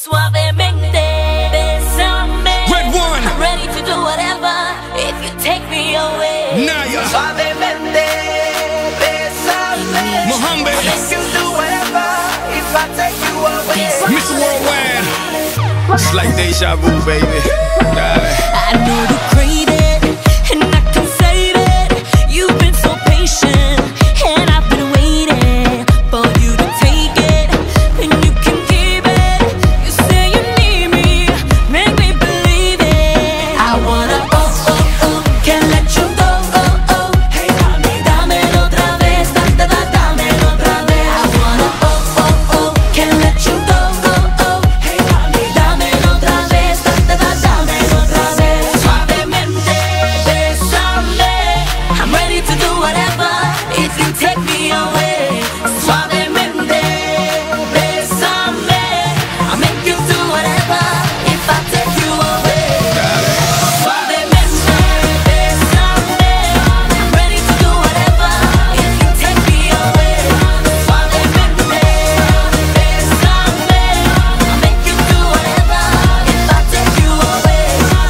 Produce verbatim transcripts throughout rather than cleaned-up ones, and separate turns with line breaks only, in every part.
Suavemente, bésame.
Red One.
I'm ready to do whatever if you take me away.
Naya.
Suavemente, bésame.
Mohammed.
I make you do whatever if I take you away.
Mister Worldwide. It's like deja vu, baby. Dale.
I know you crave it, and I can save it. You've been so patient, and I've been waiting for you to take it, and you can keep it. You say you need me, make me believe it. I wanna oh oh oh, can't let you go oh oh. Hey mami, dámelo otra vez, da da da, dámelo otra vez. I wanna oh oh oh, can't let you go oh oh. Hey mami, dámelo otra vez, da da da, dámelo otra vez. Suavemente, bésame. I'm ready to do whatever if you take me away. Suavemente, bésame. I'll make you do whatever if I take you away. Suavemente, bésame. I'm ready to do whatever if you take me away. Suavemente, bésame. I'll make you do whatever if I take you away.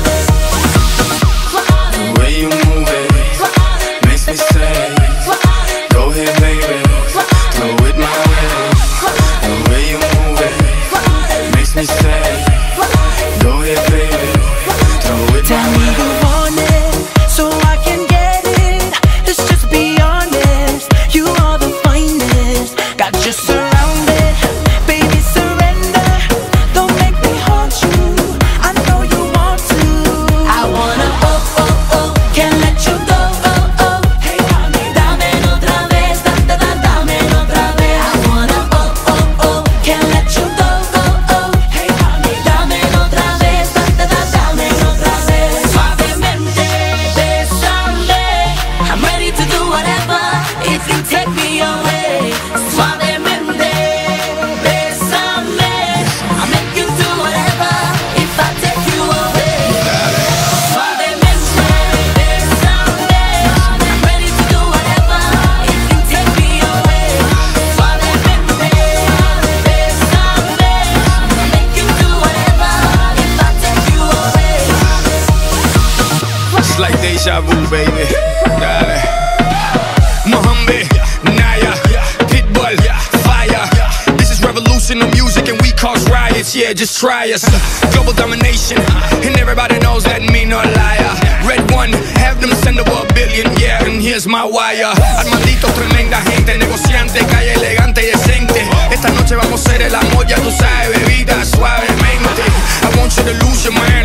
The way you move it makes me say, go ahead, baby, throw it my way. The way you move it makes me say, go ahead, baby, throw it
Tell
my
me
way.
you want it, so I can get it. Let's just be honest, you are the finest. Got you surrounded, baby surrender. Don't make me haunt you, I know you want to.
I wanna oh oh oh, can't let you go oh oh. Hey mami, dámelo otra vez, da da da, dámelo otra vez. I wanna oh oh oh, can't let you go oh oh. Hey mami, dámelo otra vez, da da da, dámelo otra vez. Suavemente, bésame. I'm ready to do whatever if you take me away. Suavemente, bésame. I'll make you do whatever if I take you away. Suavemente, bésame. I'm ready to do whatever if you take me away. Suavemente, bésame. I'll make you do whatever if I take you away.
It's like deja vu, baby. Dale. Mohammed, Naya, Pitbull, Fire. This is revolution of music and we cause riots. Yeah, just try us. Global domination, and everybody knows that me no liar. Red One, have them send over a billion, yeah, and here's my wire. Armandito, tremenda gente, negociante, calle elegante y decente. Esta noche vamos a hacer el amor, ya tú sabes, bebida suavemente. I want you to lose your mind.